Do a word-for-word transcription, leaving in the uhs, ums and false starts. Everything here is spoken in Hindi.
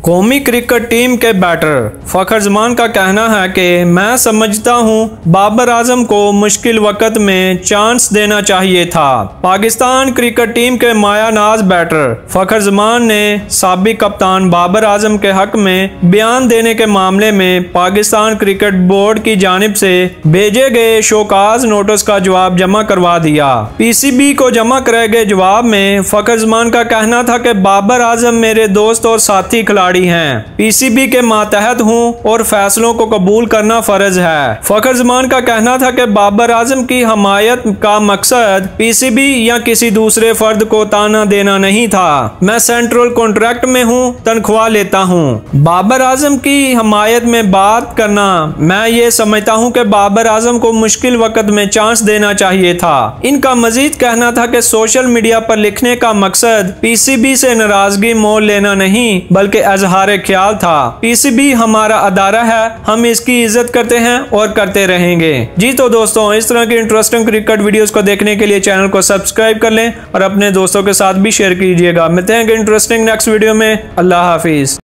कौमी क्रिकेट टीम के बैटर फ़खर जमान का कहना है कि मैं समझता हूं बाबर आजम को मुश्किल वक्त में चांस देना चाहिए था। पाकिस्तान क्रिकेट टीम के मायानाज बैटर फ़खर जमान ने साबिक कप्तान बाबर आजम के हक में बयान देने के मामले में पाकिस्तान क्रिकेट बोर्ड की जानिब से भेजे गए शोकाज नोटिस का जवाब जमा करवा दिया। पीसीबी को जमा कराए गए जवाब में फ़खर जमान का कहना था कि बाबर आजम मेरे दोस्त और साथी खिलाड़ी हैं। पीसीबी के मातहत हूं और फैसलों को कबूल करना फर्ज है। फ़खर जमान का कहना था कि बाबर आजम की हमायत का मकसद पीसीबी या किसी दूसरे फर्द को ताना देना नहीं था। मैं सेंट्रल कॉन्ट्रैक्ट में हूं, तनख्वाह लेता हूं। बाबर आजम की हमायत में बात करना, मैं ये समझता हूं कि बाबर आजम को मुश्किल वक्त में चांस देना चाहिए था। इनका मजीद कहना था कि सोशल मीडिया पर लिखने का मकसद पीसीबी से नाराजगी मोल लेना नहीं बल्कि इजहार ख्याल था। पीसीबी हमारा अदारा है, हम इसकी इज्जत करते हैं और करते रहेंगे। जी तो दोस्तों, इस तरह की इंटरेस्टिंग क्रिकेट वीडियोस को देखने के लिए चैनल को सब्सक्राइब कर लें और अपने दोस्तों के साथ भी शेयर कीजिएगा। मिलते हैं इंटरेस्टिंग नेक्स्ट वीडियो में। अल्लाह हाफिज।